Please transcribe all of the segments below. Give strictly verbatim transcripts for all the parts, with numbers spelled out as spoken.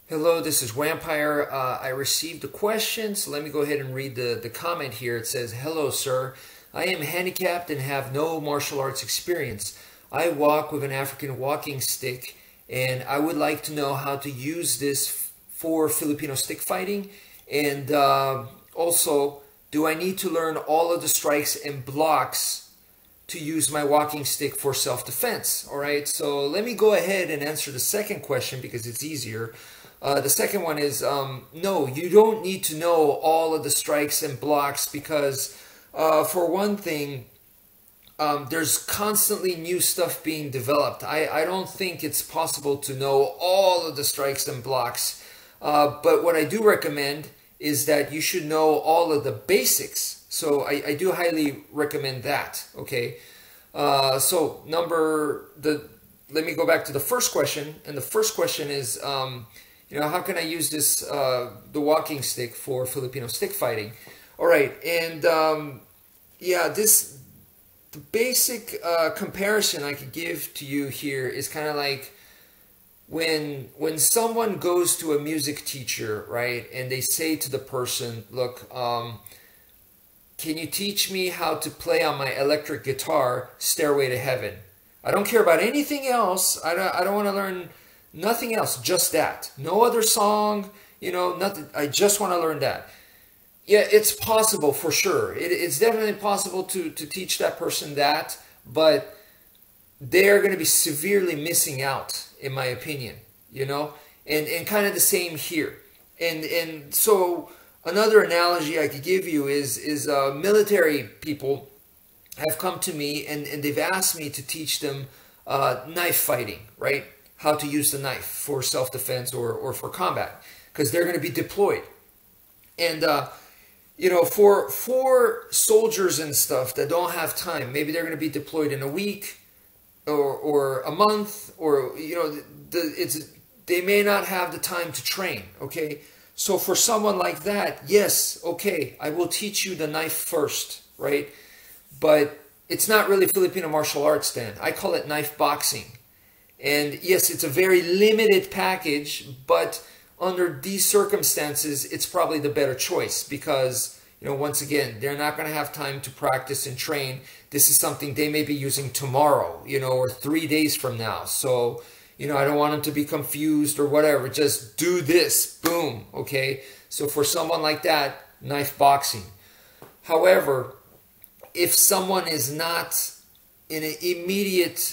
Hello, this is wmpyr. Uh, I received a question, so let me go ahead and read the, the comment here. It says, "Hello, sir. I am handicapped and have no martial arts experience. I walk with an African walking stick, and I would like to know how to use this for Filipino stick fighting. And uh, also, do I need to learn all of the strikes and blocks to use my walking stick for self-defense?" All right, so let me go ahead and answer the second question because it's easier. Uh, the second one is, um, no, you don't need to know all of the strikes and blocks because, uh, for one thing, um, there's constantly new stuff being developed. I, I don't think it's possible to know all of the strikes and blocks. Uh, but what I do recommend is that you should know all of the basics. So I, I do highly recommend that, okay? Uh, so number, the let me go back to the first question. And the first question is, um, you know, how can I use this, uh, the walking stick for Filipino stick fighting? All right, and um, yeah, this, the basic uh, comparison I could give to you here is kind of like when, when someone goes to a music teacher, right, and they say to the person, look, um, can you teach me how to play on my electric guitar, Stairway to Heaven? I don't care about anything else. I don't, I don't want to learn nothing else, just that. No other song, you know, nothing. I just want to learn that. Yeah, it's possible for sure. It, it's definitely possible to, to teach that person that, but they're going to be severely missing out, in my opinion, you know, and, and kind of the same here. And, and so another analogy I could give you is, is uh, military people have come to me and, and they've asked me to teach them uh, knife fighting, right? How to use the knife for self-defense or, or for combat, because they're going to be deployed. And, uh, you know, for, for soldiers and stuff that don't have time, maybe they're going to be deployed in a week or, or a month, or, you know, the, the, it's, they may not have the time to train, okay? So for someone like that, yes, okay, I will teach you the knife first, right? But it's not really Filipino martial arts then. I call it knife boxing. And yes, it's a very limited package, but under these circumstances, it's probably the better choice because, you know, once again, they're not going to have time to practice and train. This is something they may be using tomorrow, you know, or three days from now. So, you know, I don't want them to be confused or whatever. Just do this, boom, okay? So for someone like that, knife boxing. However, if someone is not in an immediate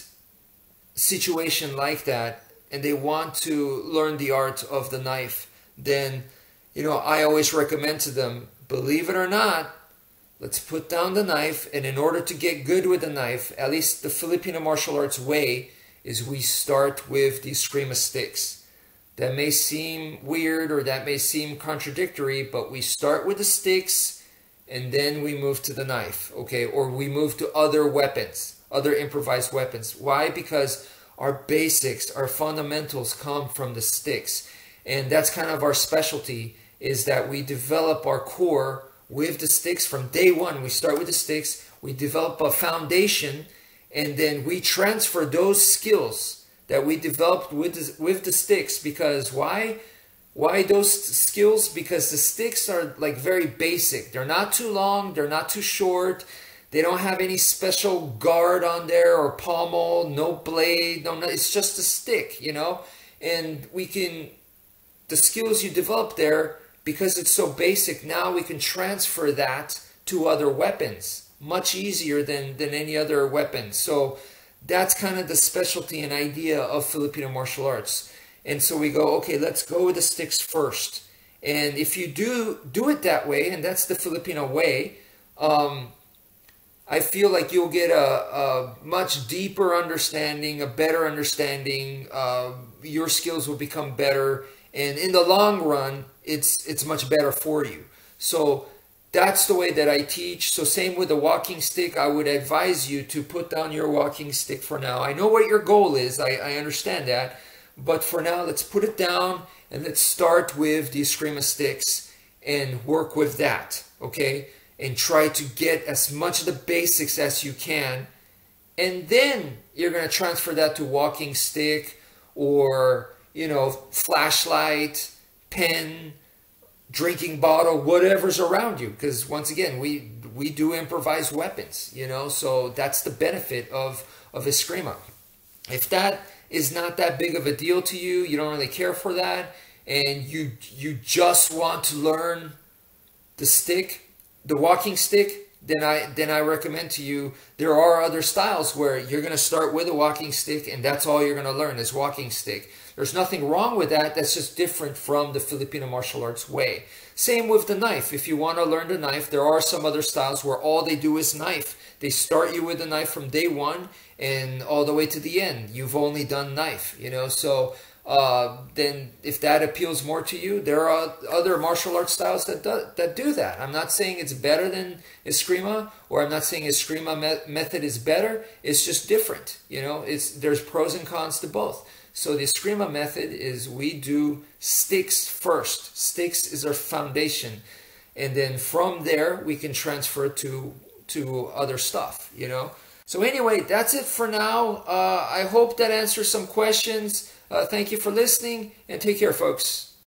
situation like that and they want to learn the art of the knife, then, you know, I always recommend to them, believe it or not, let's put down the knife, and in order to get good with the knife, at least the Filipino martial arts way, is we start with the eskrima sticks. That may seem weird or that may seem contradictory, but we start with the sticks and then we move to the knife, okay? Or we move to other weapons. Other improvised weapons. Why? Because our basics, our fundamentals come from the sticks. And that's kind of our specialty, is that we develop our core with the sticks from day one. We start with the sticks, we develop a foundation, and then we transfer those skills that we developed with the, with the sticks. Because why? Why those skills? Because the sticks are like very basic. They're not too long, they're not too short. They don't have any special guard on there or pommel, no blade, no, no, it's just a stick, you know? And we can, the skills you develop there, because it's so basic, now we can transfer that to other weapons much easier than, than any other weapon. So that's kind of the specialty and idea of Filipino martial arts. And so we go, okay, let's go with the sticks first. And if you do do it that way, and that's the Filipino way, um, I feel like you'll get a, a much deeper understanding, a better understanding. Uh, your skills will become better, and in the long run, it's it's much better for you. So that's the way that I teach. So same with the walking stick, I would advise you to put down your walking stick for now. I know what your goal is. I, I understand that, but for now, let's put it down and let's start with the eskrima sticks and work with that. Okay. And try to get as much of the basics as you can. And then you're going to transfer that to walking stick or, you know, flashlight, pen, drinking bottle, whatever's around you. Because once again, we we do improvise weapons, you know, so that's the benefit of, of Eskrima. If that is not that big of a deal to you, you don't really care for that, and you you just want to learn the stick, the walking stick, then I then I recommend to you, there are other styles where you're going to start with a walking stick and that's all you're going to learn is walking stick. There's nothing wrong with that. That's just different from the Filipino martial arts way. Same with the knife. If you want to learn the knife, there are some other styles where all they do is knife. They start you with a knife from day one and all the way to the end. You've only done knife, you know, so uh, then if that appeals more to you, there are other martial arts styles that do, that do that. I'm not saying it's better than Eskrima, or I'm not saying Eskrima me method is better. It's just different, you know, it's, there's pros and cons to both. So the Eskrima method is we do sticks first. Sticks is our foundation. And then from there, we can transfer to, to other stuff, you know. So anyway, that's it for now. Uh, I hope that answers some questions. Uh, thank you for listening, and take care, folks.